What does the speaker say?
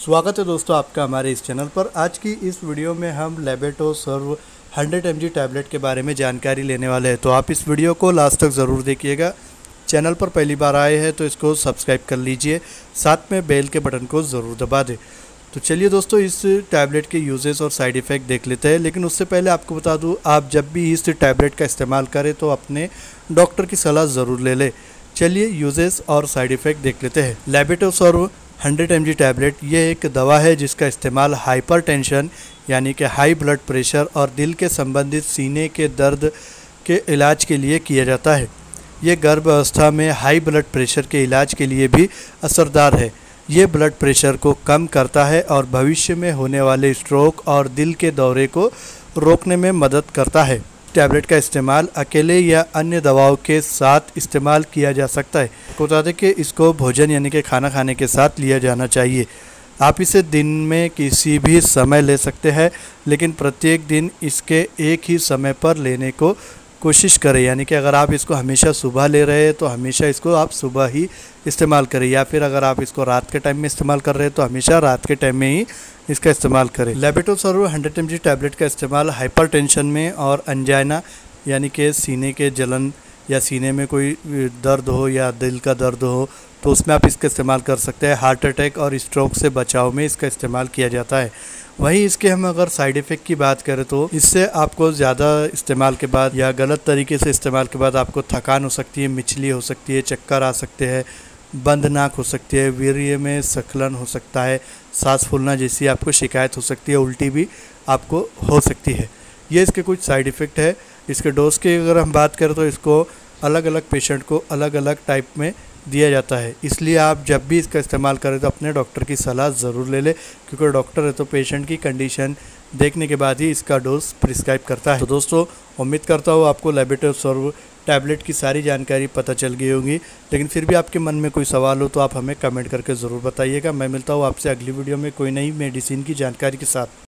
स्वागत है दोस्तों आपका हमारे इस चैनल पर। आज की इस वीडियो में हम लेबेटोसर्व 100 mg टैबलेट के बारे में जानकारी लेने वाले हैं, तो आप इस वीडियो को लास्ट तक ज़रूर देखिएगा। चैनल पर पहली बार आए हैं तो इसको सब्सक्राइब कर लीजिए, साथ में बेल के बटन को ज़रूर दबा दें। तो चलिए दोस्तों, इस टैबलेट के यूजेस और साइड इफ़ेक्ट देख लेते हैं। लेकिन उससे पहले आपको बता दूँ, आप जब भी इस टैबलेट का इस्तेमाल करें तो अपने डॉक्टर की सलाह ज़रूर ले लें। चलिए यूजेस और साइड इफ़ेक्ट देख लेते हैं। लेबेटोसर्व 100 mg टैबलेट ये एक दवा है जिसका इस्तेमाल हाइपरटेंशन यानी कि हाई ब्लड प्रेशर और दिल के संबंधित सीने के दर्द के इलाज के लिए किया जाता है। ये गर्भ अवस्था में हाई ब्लड प्रेशर के इलाज के लिए भी असरदार है। ये ब्लड प्रेशर को कम करता है और भविष्य में होने वाले स्ट्रोक और दिल के दौरे को रोकने में मदद करता है। टैबलेट का इस्तेमाल अकेले या अन्य दवाओं के साथ इस्तेमाल किया जा सकता है। बता दें कि इसको भोजन यानी कि खाना खाने के साथ लिया जाना चाहिए। आप इसे दिन में किसी भी समय ले सकते हैं, लेकिन प्रत्येक दिन इसके एक ही समय पर लेने को कोशिश करें। यानी कि अगर आप इसको हमेशा सुबह ले रहे हैं तो हमेशा इसको आप सुबह ही इस्तेमाल करें, या फिर अगर आप इसको रात के टाइम में इस्तेमाल कर रहे हैं तो हमेशा रात के टाइम में ही इसका इस्तेमाल करें। लेबेटोसर्व 100 mg टैबलेट का इस्तेमाल हाइपरटेंशन में और अंजाइना यानी कि सीने के जलन या सीने में कोई दर्द हो या दिल का दर्द हो तो उसमें आप इसका इस्तेमाल कर सकते हैं। हार्ट अटैक और स्ट्रोक से बचाव में इसका इस्तेमाल किया जाता है। वहीं इसके हम अगर साइड इफ़ेक्ट की बात करें तो इससे आपको ज़्यादा इस्तेमाल के बाद या गलत तरीके से इस्तेमाल के बाद आपको थकान हो सकती है, मिचली हो सकती है, चक्कर आ सकते हैं, बंद नाक हो सकती है, वीर्य में स्खलन हो सकता है, सांस फूलना जैसी आपको शिकायत हो सकती है, उल्टी भी आपको हो सकती है। ये इसके कुछ साइड इफ़ेक्ट है। इसके डोज की अगर हम बात करें तो इसको अलग अलग पेशेंट को अलग अलग टाइप में दिया जाता है, इसलिए आप जब भी इसका इस्तेमाल करें तो अपने डॉक्टर की सलाह ज़रूर ले लें, क्योंकि डॉक्टर है तो पेशेंट की कंडीशन देखने के बाद ही इसका डोज प्रिस्क्राइब करता है। तो दोस्तों, उम्मीद करता हूँ आपको लेबेटोसर्व टैबलेट की सारी जानकारी पता चल गई होगी। लेकिन फिर भी आपके मन में कोई सवाल हो तो आप हमें कमेंट करके ज़रूर बताइएगा। मैं मिलता हूँ आपसे अगली वीडियो में कोई नई मेडिसिन की जानकारी के साथ।